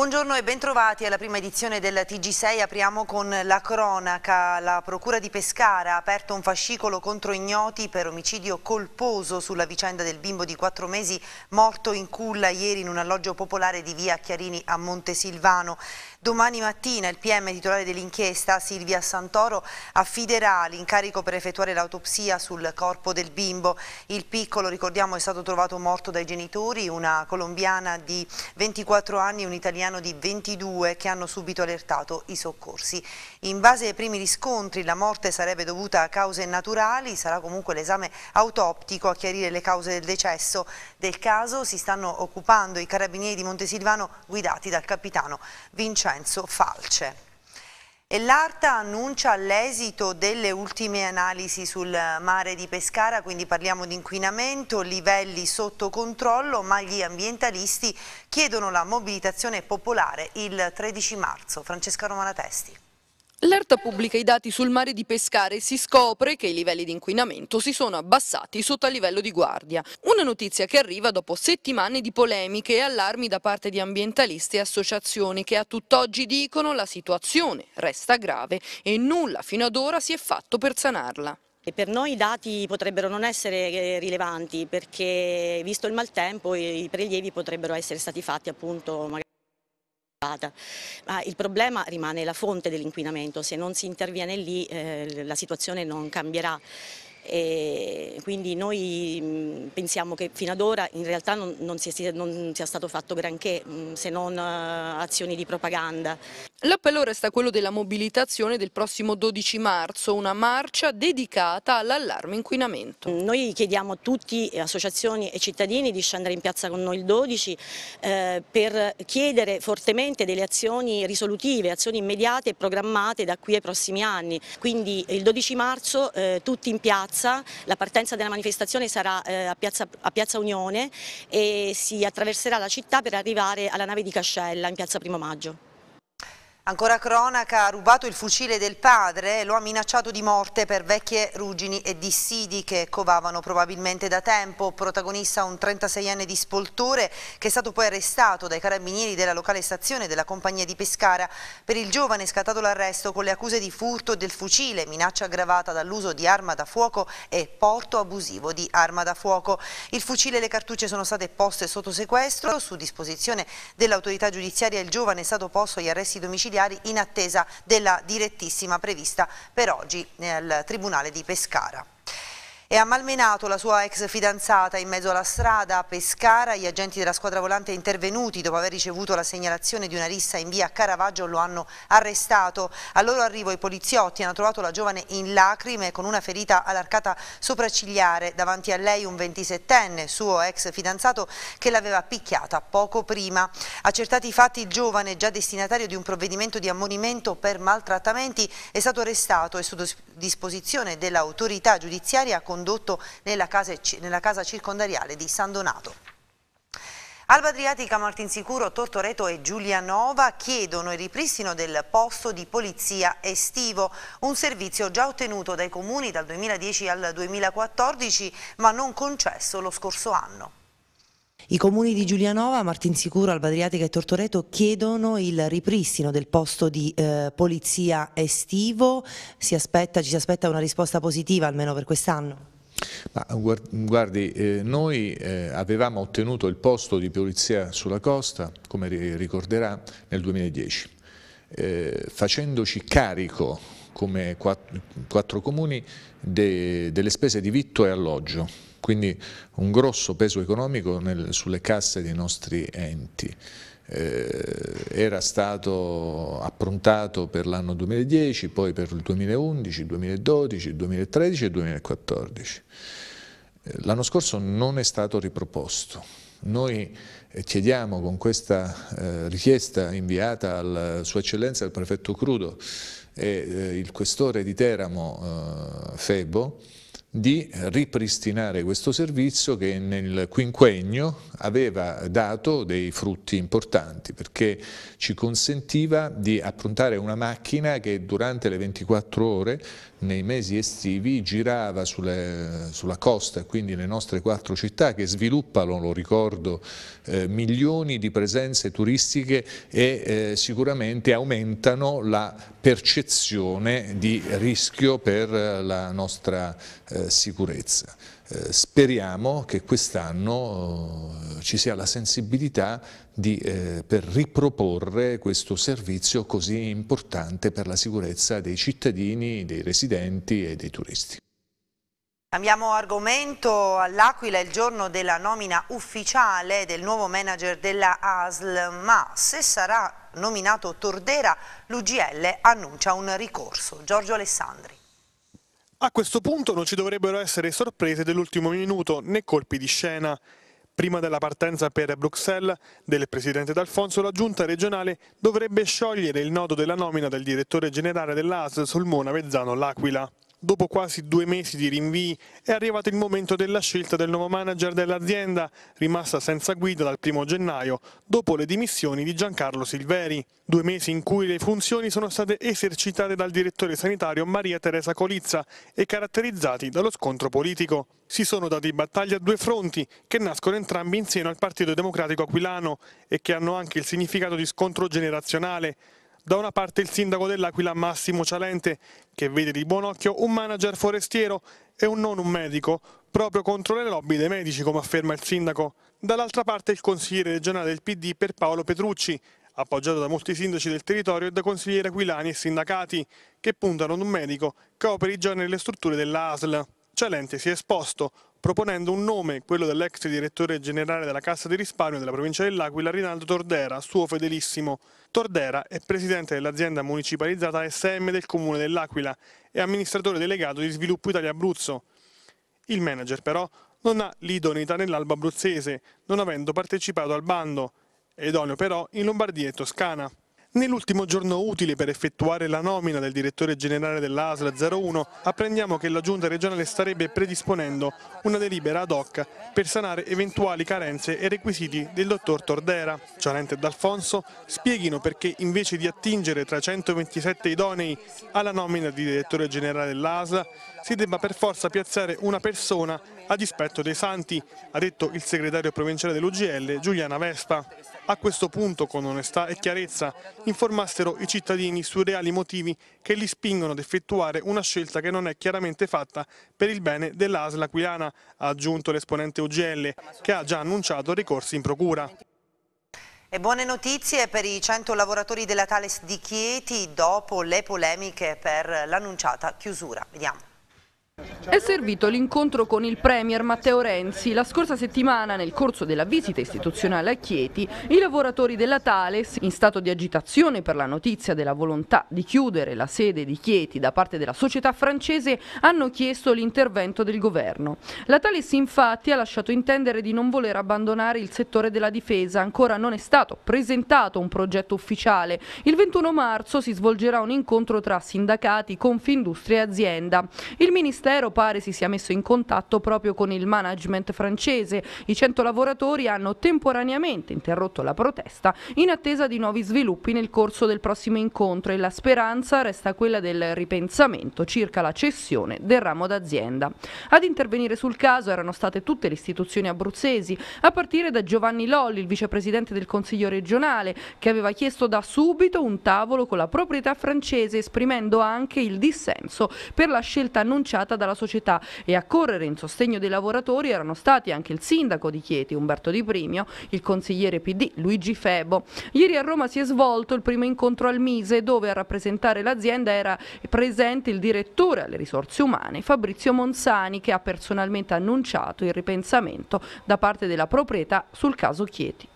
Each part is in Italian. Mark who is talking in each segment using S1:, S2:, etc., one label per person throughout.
S1: Buongiorno e bentrovati alla prima edizione del TG6. Apriamo con la cronaca. La Procura di Pescara ha aperto un fascicolo contro ignoti per omicidio colposo sulla vicenda del bimbo di 4 mesi morto in culla ieri in un alloggio popolare di via Chiarini a Montesilvano. Domani mattina il PM titolare dell'inchiesta, Silvia Santoro, affiderà l'incarico per effettuare l'autopsia sul corpo del bimbo. Il piccolo, ricordiamo, è stato trovato morto dai genitori, una colombiana di 24 anni e un italiano di 22 che hanno subito allertato i soccorsi. In base ai primi riscontri la morte sarebbe dovuta a cause naturali, sarà comunque l'esame autoptico a chiarire le cause del decesso. Del caso si stanno occupando i carabinieri di Montesilvano guidati dal capitano Vincenzo Falce. E l'ARTA annuncia l'esito delle ultime analisi sul mare di Pescara, quindi parliamo di inquinamento, livelli sotto controllo, ma gli ambientalisti chiedono la mobilitazione popolare il 13 marzo. Francesca Romana Testi.
S2: L'ARTA pubblica i dati sul mare di Pescara e si scopre che i livelli di inquinamento si sono abbassati sotto il livello di guardia. Una notizia che arriva dopo settimane di polemiche e allarmi da parte di ambientalisti e associazioni che a tutt'oggi dicono la situazione resta grave e nulla fino ad ora si è fatto per sanarla.
S3: E per noi i dati potrebbero non essere rilevanti perché, visto il maltempo, i prelievi potrebbero essere stati fatti appunto magari. Ma il problema rimane la fonte dell'inquinamento, se non si interviene lì la situazione non cambierà. E quindi noi pensiamo che fino ad ora in realtà non sia stato fatto granché, se non azioni di propaganda.
S2: L'appello resta quello della mobilitazione del prossimo 12 marzo, una marcia dedicata all'allarme inquinamento.
S3: Noi chiediamo a tutti, associazioni e cittadini, di scendere in piazza con noi il 12 per chiedere fortemente delle azioni risolutive, azioni immediate e programmate da qui ai prossimi anni. Quindi il 12 marzo tutti in piazza. La partenza della manifestazione sarà a Piazza Unione e si attraverserà la città per arrivare alla nave di Cascella in piazza Primo Maggio.
S1: Ancora cronaca, ha rubato il fucile del padre e lo ha minacciato di morte per vecchie ruggini e dissidi che covavano probabilmente da tempo. Protagonista un 36enne di Spoltore che è stato poi arrestato dai carabinieri della locale stazione della compagnia di Pescara. Per il giovane è scattato l'arresto con le accuse di furto del fucile, minaccia aggravata dall'uso di arma da fuoco e porto abusivo di arma da fuoco. Il fucile e le cartucce sono state poste sotto sequestro. Su disposizione dell'autorità giudiziaria il giovane è stato posto agli arresti domiciliari in attesa della direttissima prevista per oggi nel Tribunale di Pescara. E ha malmenato la sua ex fidanzata in mezzo alla strada a Pescara. Gli agenti della squadra volante intervenuti dopo aver ricevuto la segnalazione di una rissa in via Caravaggio lo hanno arrestato. Al loro arrivo i poliziotti hanno trovato la giovane in lacrime con una ferita all'arcata sopraccigliare. Davanti a lei un 27enne, suo ex fidanzato, che l'aveva picchiata poco prima. Accertati i fatti, il giovane, già destinatario di un provvedimento di ammonimento per maltrattamenti, è stato arrestato e su disposizione dell'autorità giudiziaria condotto nella casa circondariale di San Donato. Alba Adriatica, Martinsicuro, Tortoreto e Giulianova chiedono il ripristino del posto di polizia estivo, un servizio già ottenuto dai comuni dal 2010 al 2014 ma non concesso lo scorso anno.
S4: I comuni di Giulianova, Martinsicuro, Alba Adriatica e Tortoreto chiedono il ripristino del posto di polizia estivo. Ci si aspetta una risposta positiva almeno per quest'anno?
S5: Guardi, noi avevamo ottenuto il posto di polizia sulla costa, come ricorderà, nel 2010, facendoci carico come quattro comuni delle spese di vitto e alloggio. Quindi un grosso peso economico sulle casse dei nostri enti. Era stato approntato per l'anno 2010, poi per il 2011, 2012, 2013 e 2014. L'anno scorso non è stato riproposto. Noi chiediamo con questa richiesta inviata a Sua Eccellenza il Prefetto Crudo e il Questore di Teramo Febo di ripristinare questo servizio che nel quinquennio aveva dato dei frutti importanti, perché ci consentiva di approntare una macchina che durante le 24 ore nei mesi estivi girava sulla costa e quindi le nostre 4 città che sviluppano, lo ricordo, milioni di presenze turistiche e sicuramente aumentano la percezione di rischio per la nostra sicurezza. Speriamo che quest'anno ci sia la sensibilità per riproporre questo servizio così importante per la sicurezza dei cittadini, dei residenti e dei turisti.
S1: Cambiamo argomento. All'Aquila è il giorno della nomina ufficiale del nuovo manager della ASL, ma se sarà nominato Tordera, l'UGL annuncia un ricorso. Giorgio Alessandri.
S6: A questo punto non ci dovrebbero essere sorprese dell'ultimo minuto né colpi di scena. Prima della partenza per Bruxelles del presidente D'Alfonso, la giunta regionale dovrebbe sciogliere il nodo della nomina del direttore generale dell'ASL Sulmona Vezzano L'Aquila. Dopo quasi 2 mesi di rinvii è arrivato il momento della scelta del nuovo manager dell'azienda, rimasta senza guida dal 1° gennaio, dopo le dimissioni di Giancarlo Silveri. 2 mesi in cui le funzioni sono state esercitate dal direttore sanitario Maria Teresa Colizza e caratterizzati dallo scontro politico. Si sono dati battaglia a 2 fronti, che nascono entrambi in seno al Partito Democratico aquilano e che hanno anche il significato di scontro generazionale. Da una parte il sindaco dell'Aquila Massimo Cialente, che vede di buon occhio un manager forestiero e non un medico, proprio contro le lobby dei medici, come afferma il sindaco. Dall'altra parte il consigliere regionale del PD Pierpaolo Petrucci, appoggiato da molti sindaci del territorio e da consiglieri aquilani e sindacati, che puntano ad un medico che operi già nelle strutture della ASL. Cialente si è esposto, proponendo un nome, quello dell'ex direttore generale della Cassa di Risparmio della provincia dell'Aquila, Rinaldo Tordera, suo fedelissimo. Tordera è presidente dell'azienda municipalizzata SM del comune dell'Aquila e amministratore delegato di Sviluppo Italia Abruzzo. Il manager però non ha l'idoneità nell'albo abruzzese, non avendo partecipato al bando, è idoneo però in Lombardia e Toscana. Nell'ultimo giorno utile per effettuare la nomina del direttore generale dell'ASL 01, apprendiamo che la giunta regionale starebbe predisponendo una delibera ad hoc per sanare eventuali carenze e requisiti del dottor Tordera. Cialente e D'Alfonso spieghino perché invece di attingere tra 127 idonei alla nomina di direttore generale dell'ASL si debba per forza piazzare una persona a dispetto dei santi, ha detto il segretario provinciale dell'UGL Giuliana Vespa. A questo punto, con onestà e chiarezza, informassero i cittadini sui reali motivi che li spingono ad effettuare una scelta che non è chiaramente fatta per il bene dell'ASL aquilana, ha aggiunto l'esponente UGL, che ha già annunciato ricorsi in procura.
S1: E buone notizie per i 100 lavoratori della Thales di Chieti dopo le polemiche per l'annunciata chiusura. Vediamo.
S2: È servito l'incontro con il Premier Matteo Renzi. La scorsa settimana, nel corso della visita istituzionale a Chieti, i lavoratori della Thales, in stato di agitazione per la notizia della volontà di chiudere la sede di Chieti da parte della società francese, hanno chiesto l'intervento del governo. La Thales infatti ha lasciato intendere di non voler abbandonare il settore della difesa. Ancora non è stato presentato un progetto ufficiale. Il 21 marzo si svolgerà un incontro tra sindacati, Confindustria e azienda. Il Ministero pare si sia messo in contatto proprio con il management francese. I 100 lavoratori hanno temporaneamente interrotto la protesta in attesa di nuovi sviluppi nel corso del prossimo incontro e la speranza resta quella del ripensamento circa la cessione del ramo d'azienda. Ad intervenire sul caso erano state tutte le istituzioni abruzzesi, a partire da Giovanni Lolli, il vicepresidente del Consiglio regionale, che aveva chiesto da subito un tavolo con la proprietà francese, esprimendo anche il dissenso per la scelta annunciata dalla società, e a correre in sostegno dei lavoratori erano stati anche il sindaco di Chieti Umberto Di Primio, il consigliere PD Luigi Febo. Ieri a Roma si è svolto il primo incontro al Mise, dove a rappresentare l'azienda era presente il direttore alle risorse umane Fabrizio Monsani, che ha personalmente annunciato il ripensamento da parte della proprietà sul caso Chieti.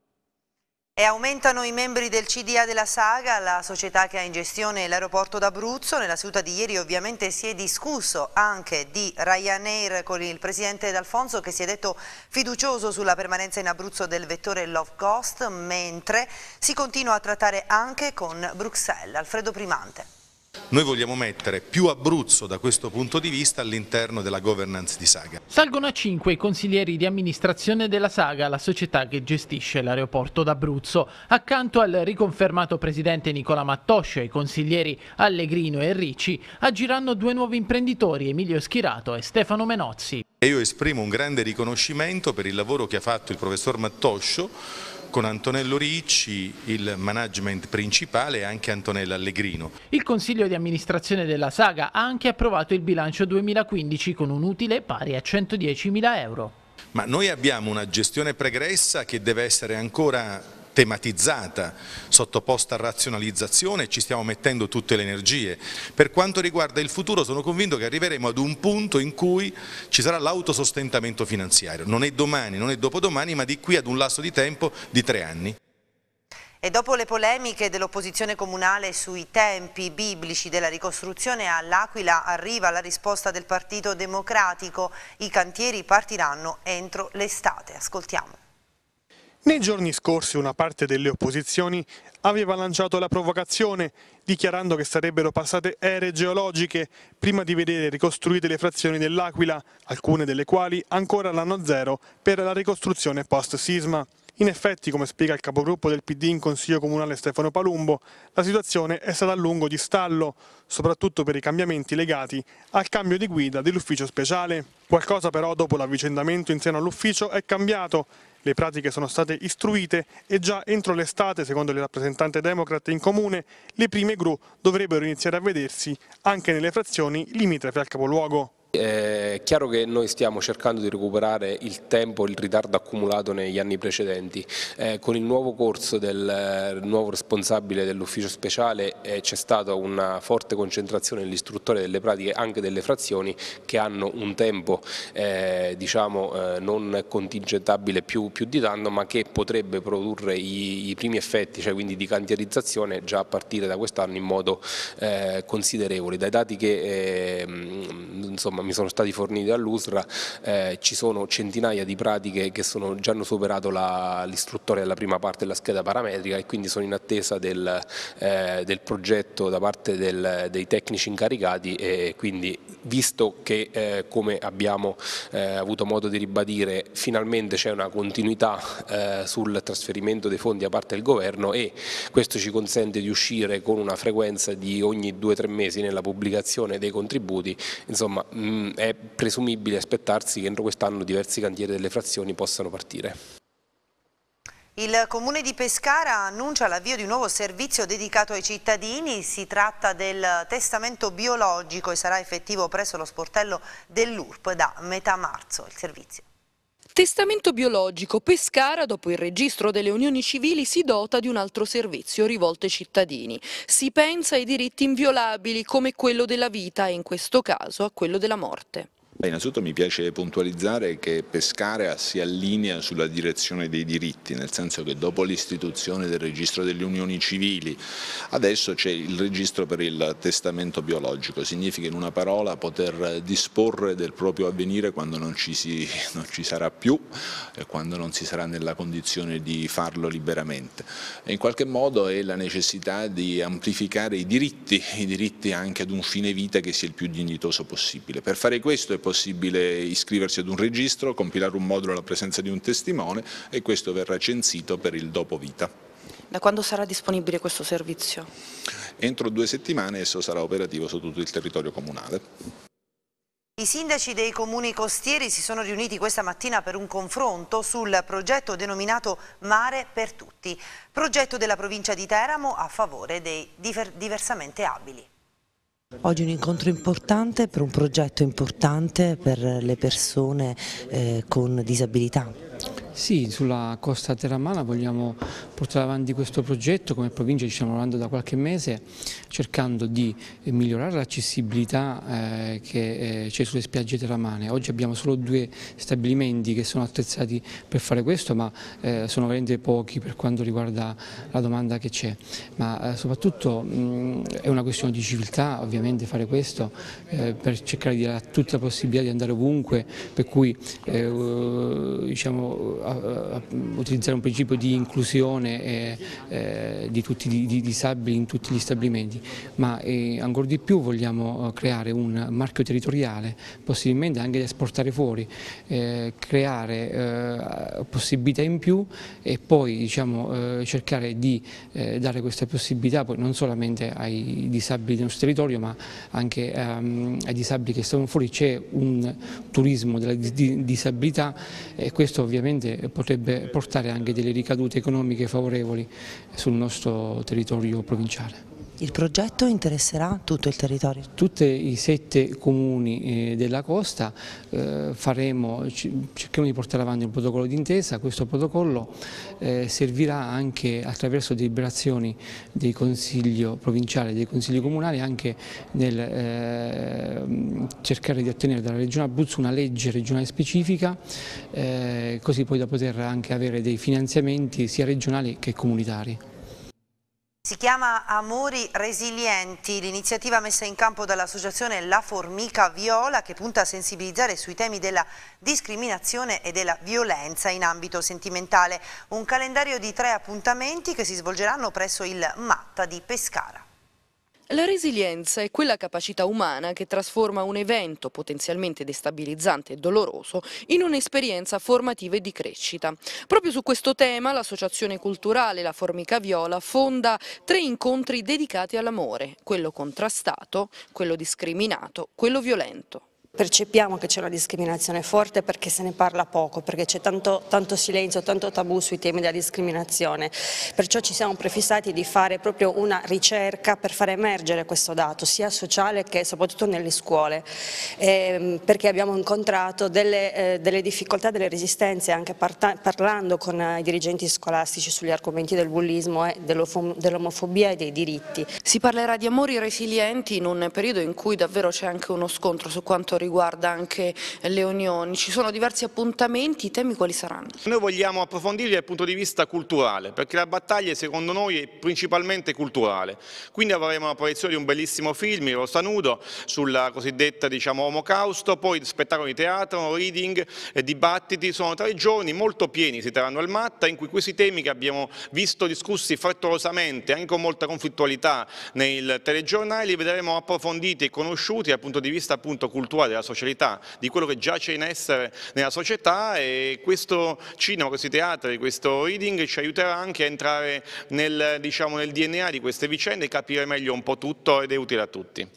S1: E aumentano i membri del CDA della Saga, la società che ha in gestione l'aeroporto d'Abruzzo. Nella seduta di ieri ovviamente si è discusso anche di Ryanair con il presidente D'Alfonso, che si è detto fiducioso sulla permanenza in Abruzzo del vettore low cost, mentre si continua a trattare anche con Bruxelles. Alfredo Primante.
S7: noi vogliamo mettere più Abruzzo da questo punto di vista all'interno della governance di Saga.
S8: Salgono a 5 i consiglieri di amministrazione della Saga, la società che gestisce l'aeroporto d'Abruzzo. Accanto al riconfermato presidente Nicola Mattoscio e i consiglieri Allegrino e Ricci agiranno 2 nuovi imprenditori, Emilio Schirato e Stefano Menozzi.
S7: E io esprimo un grande riconoscimento per il lavoro che ha fatto il professor Mattoscio con Antonello Ricci, il management principale, e anche Antonella Allegrino.
S8: Il Consiglio di amministrazione della Saga ha anche approvato il bilancio 2015 con un utile pari a 110.000 euro.
S7: Ma noi abbiamo una gestione pregressa che deve essere ancora tematizzata, sottoposta a razionalizzazione, e ci stiamo mettendo tutte le energie. Per quanto riguarda il futuro sono convinto che arriveremo ad un punto in cui ci sarà l'autosostentamento finanziario. Non è domani, non è dopodomani, ma di qui ad un lasso di tempo di 3 anni.
S1: E dopo le polemiche dell'opposizione comunale sui tempi biblici della ricostruzione, all'Aquila arriva la risposta del Partito Democratico. I cantieri partiranno entro l'estate. Ascoltiamo.
S6: Nei giorni scorsi una parte delle opposizioni aveva lanciato la provocazione, dichiarando che sarebbero passate ere geologiche prima di vedere ricostruite le frazioni dell'Aquila, alcune delle quali ancora all'anno zero per la ricostruzione post-sisma. In effetti, come spiega il capogruppo del PD in Consiglio Comunale Stefano Palumbo, la situazione è stata a lungo di stallo, soprattutto per i cambiamenti legati al cambio di guida dell'ufficio speciale. Qualcosa però dopo l'avvicendamento in seno all'ufficio è cambiato. Le pratiche sono state istruite e già entro l'estate, secondo il rappresentante democrate in comune, le prime gru dovrebbero iniziare a vedersi anche nelle frazioni limitrofe al capoluogo.
S9: È chiaro che noi stiamo cercando di recuperare il tempo, il ritardo accumulato negli anni precedenti. Con il nuovo corso del nuovo responsabile dell'ufficio speciale c'è stata una forte concentrazione nell'istruttore delle pratiche, anche delle frazioni, che hanno un tempo non contingentabile più di tanto, ma che potrebbe produrre i primi effetti, cioè quindi di cantierizzazione, già a partire da quest'anno in modo considerevole. Dai dati che mi sono stati forniti dall'USRA, ci sono centinaia di pratiche che già hanno superato l'istruttoria della prima parte della scheda parametrica, e quindi sono in attesa del progetto da parte dei tecnici incaricati, e quindi, visto che come abbiamo avuto modo di ribadire, finalmente c'è una continuità sul trasferimento dei fondi da parte del governo, e questo ci consente di uscire con una frequenza di ogni 2-3 mesi nella pubblicazione dei contributi. Insomma, è presumibile aspettarsi che entro quest'anno diversi cantieri delle frazioni possano partire.
S1: Il Comune di Pescara annuncia l'avvio di un nuovo servizio dedicato ai cittadini. Si tratta del testamento biologico e sarà effettivo presso lo sportello dell'URP da metà marzo. Il servizio.
S2: Testamento biologico. Pescara, dopo il registro delle unioni civili, si dota di un altro servizio rivolto ai cittadini. Si pensa ai diritti inviolabili come quello della vita e, in questo caso, a quello della morte.
S10: Innanzitutto mi piace puntualizzare che Pescara si allinea sulla direzione dei diritti, nel senso che dopo l'istituzione del registro delle unioni civili adesso c'è il registro per il testamento biologico. Significa, in una parola, poter disporre del proprio avvenire quando non ci sarà più e quando non si sarà nella condizione di farlo liberamente. E in qualche modo è la necessità di amplificare i diritti anche ad un fine vita che sia il più dignitoso possibile. Per fare questo è possibile iscriversi ad un registro, compilare un modulo alla presenza di un testimone, e questo verrà censito per il dopo vita.
S2: Da quando sarà disponibile questo servizio?
S10: Entro 2 settimane esso sarà operativo su tutto il territorio comunale.
S1: I sindaci dei comuni costieri si sono riuniti questa mattina per un confronto sul progetto denominato Mare per Tutti, progetto della provincia di Teramo a favore dei diversamente abili.
S4: Oggi un incontro importante per un progetto importante per le persone con disabilità.
S11: Sì, sulla costa teramana vogliamo portare avanti questo progetto. Come provincia ci stiamo lavorando da qualche mese, cercando di migliorare l'accessibilità che c'è sulle spiagge teramane. Oggi abbiamo solo 2 stabilimenti che sono attrezzati per fare questo, ma sono veramente pochi per quanto riguarda la domanda che c'è. Ma soprattutto è una questione di civiltà, ovviamente, fare questo per cercare di dare tutta la possibilità di andare ovunque, per cui utilizzare un principio di inclusione di tutti i disabili in tutti gli stabilimenti, ma ancora di più vogliamo creare un marchio territoriale, possibilmente anche da esportare fuori, creare possibilità in più e poi cercare di dare questa possibilità poi non solamente ai disabili del nostro territorio ma anche ai disabili che stanno fuori. C'è un turismo della disabilità e questo ovviamente potrebbe portare anche delle ricadute economiche favorevoli sul nostro territorio provinciale.
S4: Il progetto interesserà tutto il territorio?
S11: Tutti i 7 comuni della costa cercheremo di portare avanti un protocollo d'intesa. Questo protocollo servirà anche attraverso deliberazioni dei consigli provinciali e dei consigli comunali anche nel cercare di ottenere dalla Regione Abruzzo una legge regionale specifica, così poi da poter anche avere dei finanziamenti sia regionali che comunitari.
S1: Si chiama Amori Resilienti, l'iniziativa messa in campo dall'associazione La Formica Viola che punta a sensibilizzare sui temi della discriminazione e della violenza in ambito sentimentale. Un calendario di 3 appuntamenti che si svolgeranno presso il Matta di Pescara.
S2: La resilienza è quella capacità umana che trasforma un evento potenzialmente destabilizzante e doloroso in un'esperienza formativa e di crescita. Proprio su questo tema l'associazione culturale La Formica Viola fonda 3 incontri dedicati all'amore, quello contrastato, quello discriminato, quello violento.
S12: Percepiamo che c'è una discriminazione forte perché se ne parla poco, perché c'è tanto silenzio, tanto tabù sui temi della discriminazione. Perciò ci siamo prefissati di fare proprio una ricerca per far emergere questo dato, sia sociale che soprattutto nelle scuole, perché abbiamo incontrato delle difficoltà, delle resistenze, anche parlando con i dirigenti scolastici sugli argomenti del bullismo e dell'omofobia e dei diritti.
S2: Si parlerà di amori resilienti in un periodo in cui davvero c'è anche uno scontro su quanto riguarda anche le unioni. Ci sono diversi appuntamenti, i temi quali saranno?
S13: Noi vogliamo approfondirli dal punto di vista culturale, perché la battaglia secondo noi è principalmente culturale. Quindi avremo la proiezione di un bellissimo film, Il Rosa Nudo, sulla cosiddetta Omocausto, poi spettacoli di teatro, reading, dibattiti. Sono 3 giorni molto pieni, si terranno al Matta, in cui questi temi che abbiamo visto discussi frettolosamente, anche con molta conflittualità nei telegiornali, li vedremo approfonditi e conosciuti dal punto di vista appunto culturale, della socialità, di quello che già c'è in essere nella società, e questo cinema, questi teatri, questo reading ci aiuterà anche a entrare nel DNA di queste vicende e capire meglio un po' tutto, ed è utile a tutti.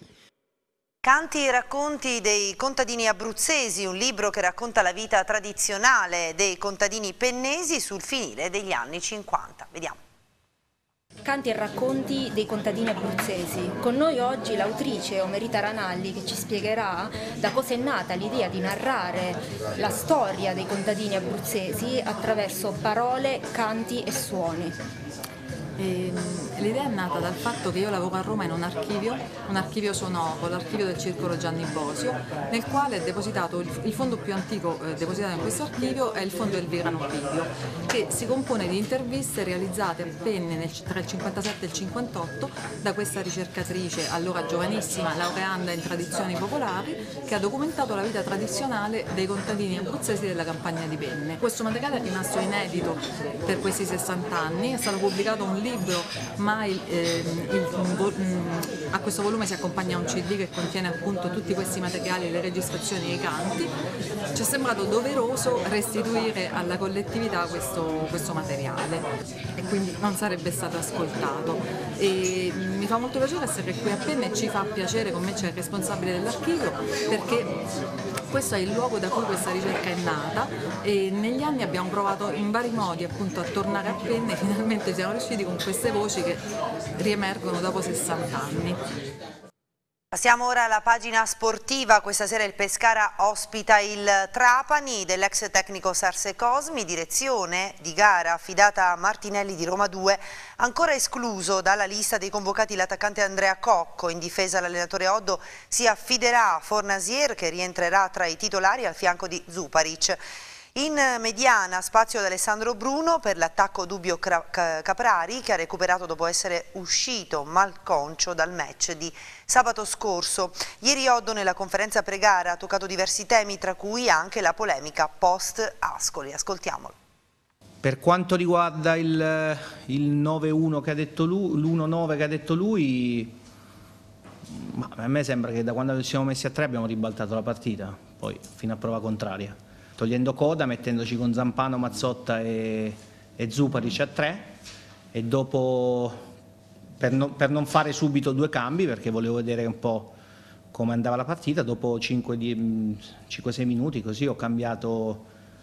S1: Canti e racconti dei contadini abruzzesi, un libro che racconta la vita tradizionale dei contadini pennesi sul finire degli anni 50. Vediamo.
S14: Canti e racconti dei contadini abruzzesi. Con noi oggi l'autrice Omerita Ranalli che ci spiegherà da cosa è nata l'idea di narrare la storia dei contadini abruzzesi attraverso parole, canti e suoni.
S15: L'idea è nata dal fatto che io lavoro a Roma in un archivio sonoro, l'archivio del Circolo Gianni Bosio, nel quale è depositato il fondo più antico depositato in questo archivio è il fondo Elvira Nobilio, che si compone di interviste realizzate a penne tra il 57 e il 58 da questa ricercatrice, allora giovanissima, laureanda in tradizioni popolari, che ha documentato la vita tradizionale dei contadini abruzzesi della campagna di Penne. Questo materiale è rimasto inedito per questi 60 anni, è stato pubblicato un libro, ma a questo volume si accompagna un CD che contiene appunto tutti questi materiali, le registrazioni e i canti. Ci è sembrato doveroso restituire alla collettività questo materiale e quindi non sarebbe stato ascoltato. E mi fa molto piacere essere qui a Penne e ci fa piacere, con me c'è il responsabile dell'archivio, perché questo è il luogo da cui questa ricerca è nata e negli anni abbiamo provato in vari modi appunto a tornare a Penne e finalmente siamo riusciti con queste voci che riemergono dopo 60 anni.
S1: Passiamo ora alla pagina sportiva. Questa sera il Pescara ospita il Trapani dell'ex tecnico Sarse Cosmi, direzione di gara affidata a Martinelli di Roma 2, ancora escluso dalla lista dei convocati l'attaccante Andrea Cocco. In difesa l'allenatore Oddo si affiderà a Fornasier che rientrerà tra i titolari al fianco di Zuparic. In mediana spazio ad Alessandro Bruno per l'attacco Dubbio Caprari che ha recuperato dopo essere uscito malconcio dal match di sabato scorso. Ieri Oddo nella conferenza pre-gara ha toccato diversi temi, tra cui anche la polemica post Ascoli. Ascoltiamolo.
S16: Per quanto riguarda il 9-1 che ha detto lui, l'1-9 che ha detto lui, ma a me sembra che da quando ci siamo messi a 3 abbiamo ribaltato la partita, poi fino a prova contraria, togliendo coda, mettendoci con Zampano, Mazzotta e Zuparic a 3, e dopo, per non fare subito 2 cambi, perché volevo vedere un po' come andava la partita, dopo 5-6 minuti così ho cambiato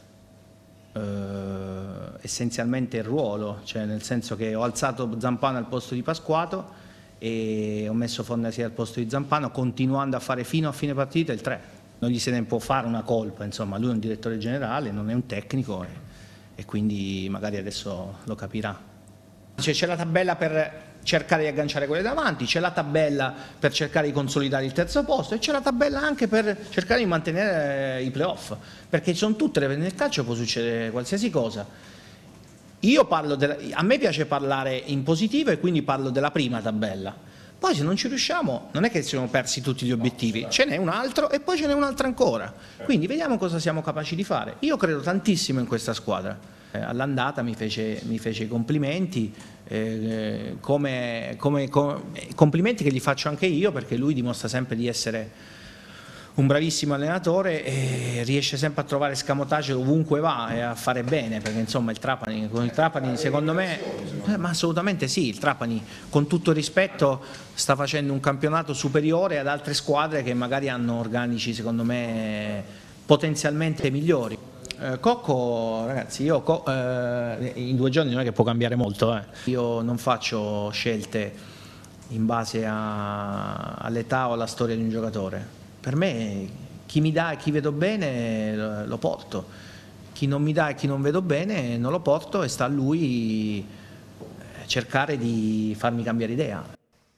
S16: essenzialmente il ruolo, cioè nel senso che ho alzato Zampano al posto di Pasquato e ho messo Fonnesi al posto di Zampano, continuando a fare fino a fine partita il 3. Non gli se ne può fare una colpa, insomma, lui è un direttore generale, non è un tecnico e quindi magari adesso lo capirà. C'è la tabella per cercare di agganciare quelle davanti, c'è la tabella per cercare di consolidare il terzo posto e c'è la tabella anche per cercare di mantenere i playoff, perché sono tutte le, nel calcio può succedere qualsiasi cosa. Io a me piace parlare in positivo e quindi parlo della prima tabella. Poi se non ci riusciamo non è che siamo persi tutti gli obiettivi, ce n'è un altro e poi ce n'è un altro ancora. Quindi vediamo cosa siamo capaci di fare. Io credo tantissimo in questa squadra. All'andata mi fece i complimenti, complimenti che gli faccio anche io, perché lui dimostra sempre di essere un bravissimo allenatore e riesce sempre a trovare scamotage ovunque va e a fare bene, perché insomma con il Trapani secondo me, ma assolutamente sì, il Trapani con tutto il rispetto sta facendo un campionato superiore ad altre squadre che magari hanno organici secondo me potenzialmente migliori. Cocco, ragazzi, io in 2 giorni non è che può cambiare molto, Io non faccio scelte in base all'età o alla storia di un giocatore. Per me chi mi dà e chi vedo bene lo porto, chi non mi dà e chi non vedo bene non lo porto e sta a lui cercare di farmi cambiare idea.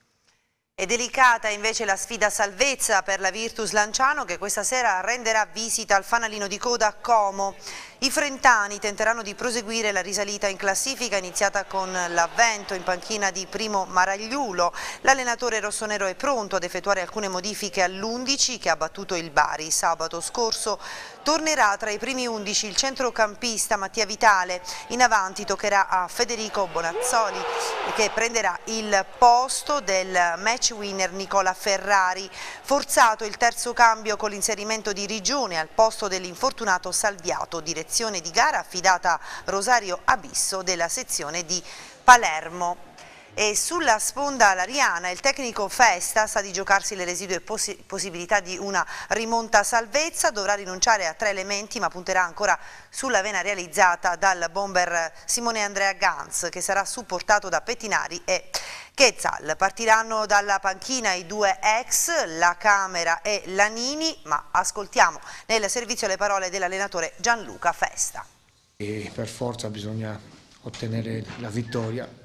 S1: È delicata invece la sfida salvezza per la Virtus Lanciano, che questa sera renderà visita al fanalino di coda a Como. I frentani tenteranno di proseguire la risalita in classifica iniziata con l'avvento in panchina di Primo Maragliulo. L'allenatore rossonero è pronto ad effettuare alcune modifiche all'11 che ha battuto il Bari sabato scorso. Tornerà tra i primi 11 il centrocampista Mattia Vitale, in avanti toccherà a Federico Bonazzoli che prenderà il posto del match winner Nicola Ferrari. Forzato il terzo cambio con l'inserimento di Rigione al posto dell'infortunato Salviato, direzione di gara affidata a Rosario Abisso della sezione di Palermo. E sulla sponda lariana il tecnico Festa sa di giocarsi le residue possibilità di una rimonta salvezza, dovrà rinunciare a 3 elementi ma punterà ancora sulla vena realizzata dal bomber Simone Andrea Ganz, che sarà supportato da Pettinari e Quetzal. Partiranno dalla panchina i 2 ex, la Camera e Lanini, ma ascoltiamo nel servizio le parole dell'allenatore Gianluca Festa.
S17: E per forza bisogna ottenere la vittoria.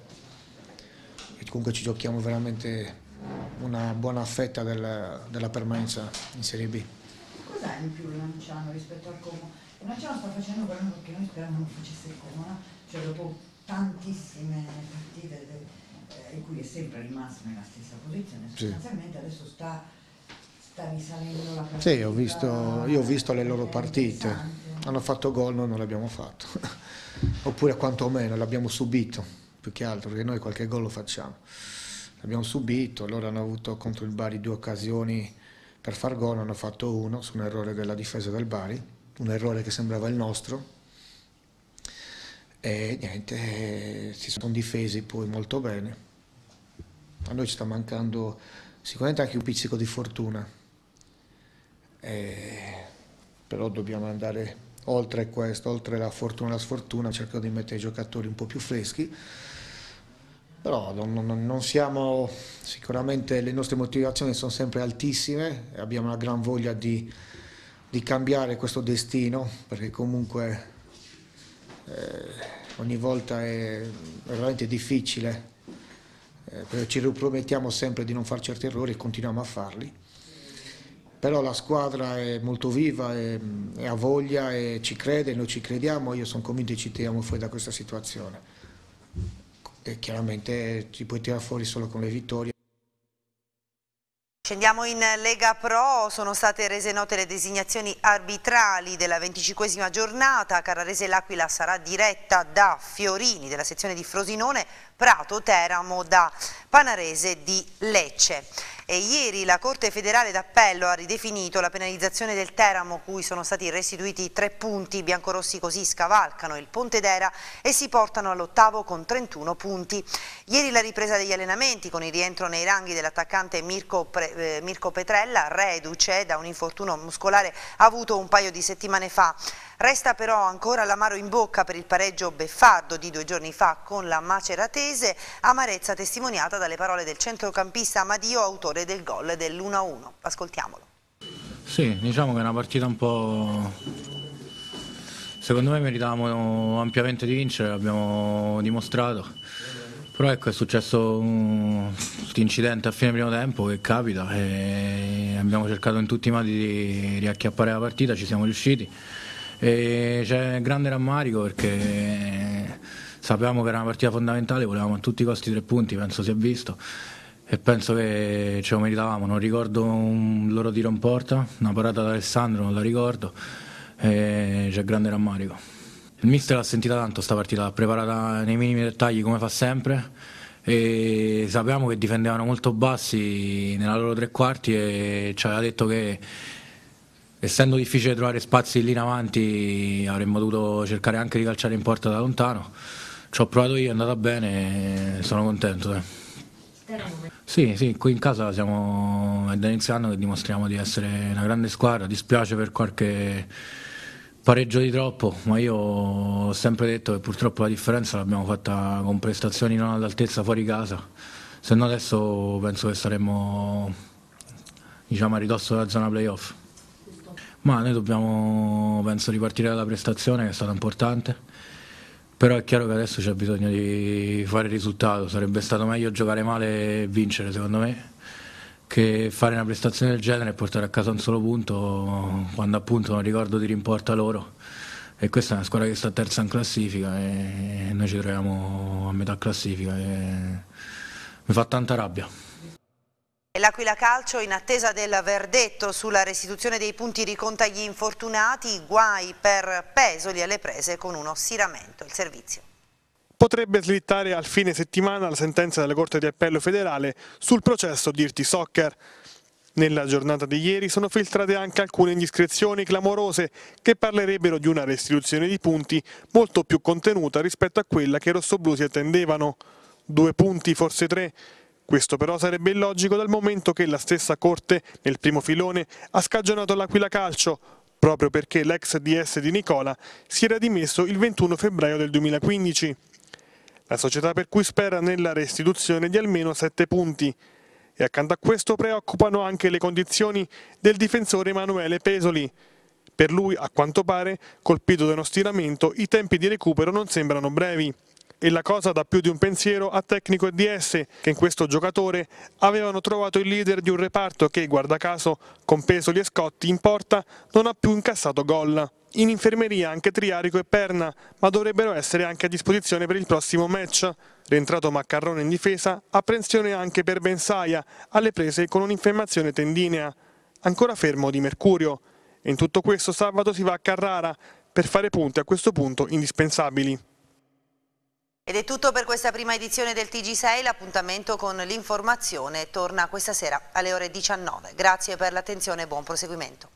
S17: Comunque ci giochiamo veramente una buona fetta della permanenza in Serie B.
S18: Cos'è in più Lanciano rispetto al Como? Lanciano sta facendo quello che noi speravamo non facesse il Como, no? Cioè dopo tantissime partite in cui è sempre rimasto nella stessa posizione, sostanzialmente sì. Adesso sta risalendo la partita. Sì, io ho visto le loro partite, hanno fatto gol, noi non l'abbiamo fatto, oppure quantomeno l'abbiamo subito. Più che altro, perché noi qualche gol lo facciamo. L'abbiamo subito, loro hanno avuto contro il Bari 2 occasioni per far gol, hanno fatto 1 su un errore della difesa del Bari, un errore che sembrava il nostro, e niente, si sono difesi poi molto bene. A noi ci sta mancando sicuramente anche un pizzico di fortuna, però dobbiamo andare oltre questo, oltre la fortuna e la sfortuna, cercando di mettere i giocatori un po' più freschi. Però non siamo, sicuramente le nostre motivazioni sono sempre altissime, abbiamo una gran voglia di cambiare questo destino, perché comunque ogni volta è veramente difficile, perché ci ripromettiamo sempre di non fare certi errori e continuiamo a farli. Però la squadra è molto viva, ha voglia e ci crede, noi ci crediamo, io sono convinto che ci tiriamo fuori da questa situazione. E chiaramente ci puoi tirare fuori solo con le vittorie.
S1: Scendiamo in Lega Pro, sono state rese note le designazioni arbitrali della 25esima giornata. Carrarese L'Aquila sarà diretta da Fiorini della sezione di Frosinone, Prato Teramo da Panarese di Lecce. E ieri la Corte Federale d'Appello ha ridefinito la penalizzazione del Teramo, cui sono stati restituiti 3 punti. I biancorossi così scavalcano il Pontedera e si portano all'8° con 31 punti. Ieri la ripresa degli allenamenti con il rientro nei ranghi dell'attaccante Mirko Petrella, reduce da un infortunio muscolare avuto un paio di settimane fa. Resta però ancora l'amaro in bocca per il pareggio beffardo di 2 giorni fa con la Maceratese, amarezza testimoniata dalle parole del centrocampista Amadio, autore del gol dell'1-1. Ascoltiamolo.
S19: Sì, diciamo che è una partita un po'... Secondo me meritavamo ampiamente di vincere, l'abbiamo dimostrato. Però ecco, è successo questo incidente a fine primo tempo che capita e abbiamo cercato in tutti i modi di riacchiappare la partita, ci siamo riusciti. E c'è grande rammarico perché sapevamo che era una partita fondamentale, volevamo a tutti i costi 3 punti, penso si è visto, e penso che ce lo meritavamo. Non ricordo un loro tiro in porta, una parata da Alessandro, non la ricordo, e c'è grande rammarico. Il mister l'ha sentita tanto sta partita, l'ha preparata nei minimi dettagli come fa sempre, e sapevamo che difendevano molto bassi nella loro 3 quarti e ci aveva detto che essendo difficile trovare spazi lì in avanti avremmo dovuto cercare anche di calciare in porta da lontano. Ci ho provato io, è andata bene, sono contento. Sì, qui in casa è da inizio anno che dimostriamo di essere una grande squadra. Dispiace per qualche pareggio di troppo, ma io ho sempre detto che purtroppo la differenza l'abbiamo fatta con prestazioni non all'altezza fuori casa, se no adesso penso che saremmo a ridosso della zona playoff. Ma noi dobbiamo, penso, ripartire dalla prestazione che è stata importante, però è chiaro che adesso c'è bisogno di fare il risultato. Sarebbe stato meglio giocare male e vincere, secondo me, che fare una prestazione del genere e portare a casa un solo punto quando appunto non ricordo tiri in porta loro. E questa è una squadra che sta terza in classifica e noi ci troviamo a metà classifica e mi fa tanta rabbia.
S1: L'Aquila Calcio, in attesa del verdetto sulla restituzione dei punti, riconta gli infortunati, guai per Pesoli alle prese con uno stiramento. Il servizio.
S6: Potrebbe slittare al fine settimana la sentenza della Corte di Appello federale sul processo Dirty Soccer. Nella giornata di ieri sono filtrate anche alcune indiscrezioni clamorose che parlerebbero di una restituzione di punti molto più contenuta rispetto a quella che i rossoblù si attendevano. 2 punti, forse 3. Questo però sarebbe illogico dal momento che la stessa Corte, nel primo filone, ha scagionato l'Aquila Calcio, proprio perché l'ex DS di Nicola si era dimesso il 21 febbraio del 2015. La società per cui spera nella restituzione di almeno 7 punti. E accanto a questo preoccupano anche le condizioni del difensore Emanuele Pesoli. Per lui, a quanto pare, colpito da uno stiramento, i tempi di recupero non sembrano brevi. E la cosa dà più di un pensiero a tecnico e DS, che in questo giocatore avevano trovato il leader di un reparto che, guarda caso, con Pesoli e Scotti in porta, non ha più incassato gol. In infermeria anche Triarico e Perna, ma dovrebbero essere anche a disposizione per il prossimo match. Rientrato Maccarrone in difesa, apprensione anche per Bensaia, alle prese con un'infiammazione tendinea. Ancora fermo Di Mercurio. E in tutto questo sabato si va a Carrara, per fare punti a questo punto indispensabili.
S1: Ed è tutto per questa prima edizione del TG6, l'appuntamento con l'informazione torna questa sera alle ore 19. Grazie per l'attenzione e buon proseguimento.